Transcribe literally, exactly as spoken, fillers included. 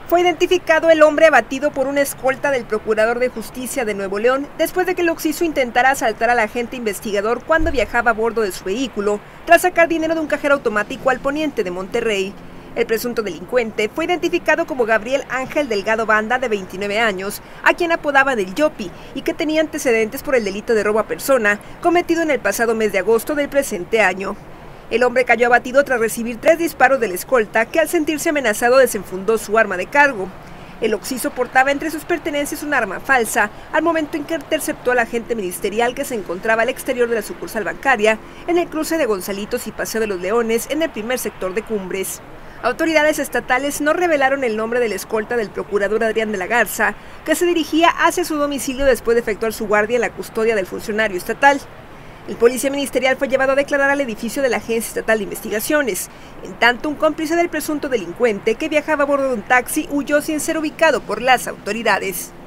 Fue identificado el hombre abatido por una escolta del Procurador de Justicia de Nuevo León después de que el occiso intentara asaltar al agente investigador cuando viajaba a bordo de su vehículo tras sacar dinero de un cajero automático al poniente de Monterrey. El presunto delincuente fue identificado como Gabriel Ángel Delgado Banda, de veintinueve años, a quien apodaban el Yopi, y que tenía antecedentes por el delito de robo a persona cometido en el pasado mes de agosto del presente año. El hombre cayó abatido tras recibir tres disparos del escolta, que al sentirse amenazado desenfundó su arma de cargo. El occiso portaba entre sus pertenencias un arma falsa al momento en que interceptó al agente ministerial que se encontraba al exterior de la sucursal bancaria en el cruce de Gonzalitos y Paseo de los Leones, en el primer sector de Cumbres. Autoridades estatales no revelaron el nombre del escolta del procurador Adrián de la Garza, que se dirigía hacia su domicilio después de efectuar su guardia en la custodia del funcionario estatal. El policía ministerial fue llevado a declarar al edificio de la Agencia Estatal de Investigaciones. En tanto, un cómplice del presunto delincuente, que viajaba a bordo de un taxi, huyó sin ser ubicado por las autoridades.